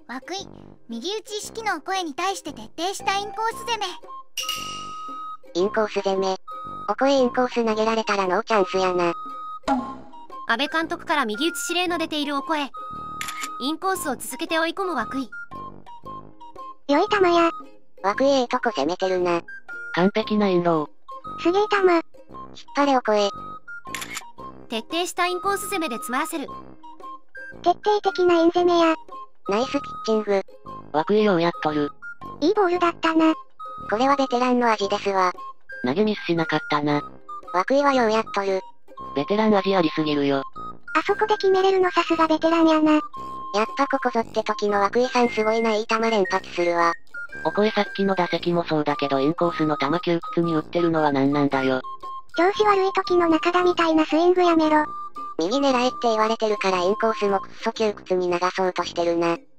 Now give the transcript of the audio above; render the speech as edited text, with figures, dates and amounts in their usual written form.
涌井、右打ち意識のお声に対して徹底したインコース攻め。 インコース攻め。お声インコース投げられたらノーチャンスやな。 阿部監督から右打ち指令の出ているお声。インコースを続けて追い込む涌井。 良い球や。 涌井とこ攻めてるな。 完璧なインロー。 すげえ球。 引っ張れお声。 徹底したインコース攻めで詰まらせる。 徹底的なイン攻めや。 ナイスピッチング。 涌井ようやっとる。 いいボールだったな。 これはベテランの味ですわ。 投げミスしなかったな。 涌井はようやっとる。 ベテラン味ありすぎるよ。 あそこで決めれるのさすがベテランやな。 やっぱここぞって時の涌井さんすごいな。いい球連発するわ。 お声さっきの打席もそうだけどインコースの球窮屈に打ってるのは何なんだよ。 調子悪い時の中田みたいなスイングやめろ。 右狙えって言われてるからインコースもくっそ窮屈に流そうとしてるな。